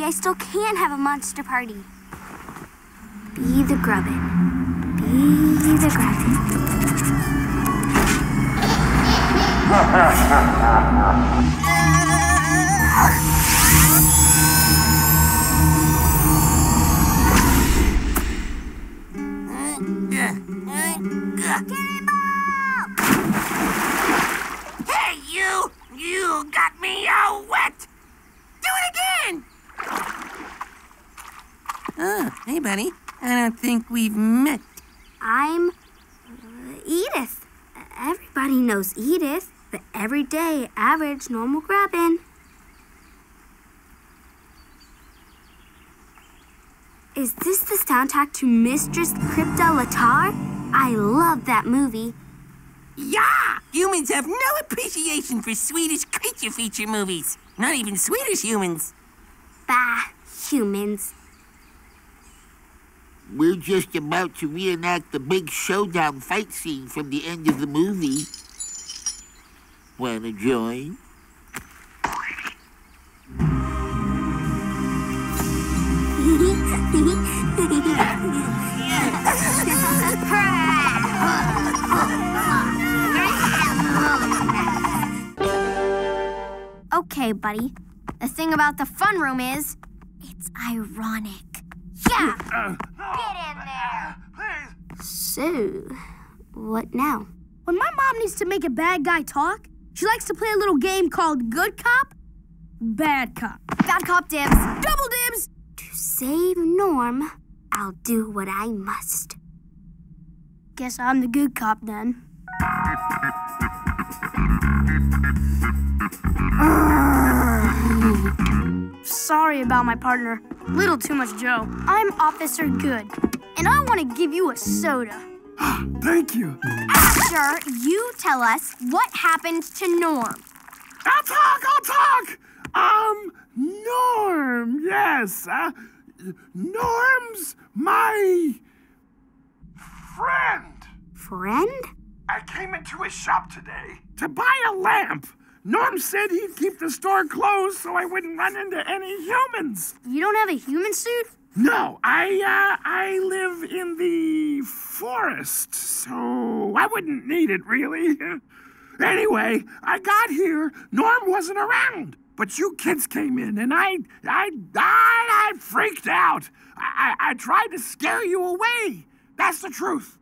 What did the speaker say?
I still can't have a monster party. Be the Grubbin. Be the Grubbin. Hey, you! You got me all wet! Do it again! Oh, hey, buddy. I don't think we've met. I'm Edith. Everybody knows Edith, the everyday, average, normal Grubbin. Is this the soundtrack to Mistress Crypta Latar? I love that movie. Yeah! Humans have no appreciation for Swedish creature feature movies. Not even Swedish humans. Bah, humans. We're just about to reenact the big showdown fight scene from the end of the movie. Wanna join? Okay, buddy. The thing about the fun room is, it's ironic. Yeah! Get in there! Please! So, what now? When my mom needs to make a bad guy talk, she likes to play a little game called Good Cop, Bad Cop. Bad cop dibs. Double dibs! To save Norm, I'll do what I must. Guess I'm the good cop then. Sorry about my partner. Little too much Joe. I'm Officer Good, and I want to give you a soda. Thank you. After you tell us what happened to Norm. I'll talk! Norm, yes. Norm's my friend. Friend? I came into his shop today to buy a lamp. Norm said he'd keep the store closed so I wouldn't run into any humans. You don't have a human suit? No, I live in the forest, so I wouldn't need it, really. Anyway, I got here, Norm wasn't around, but you kids came in, and I freaked out. I tried to scare you away. That's the truth.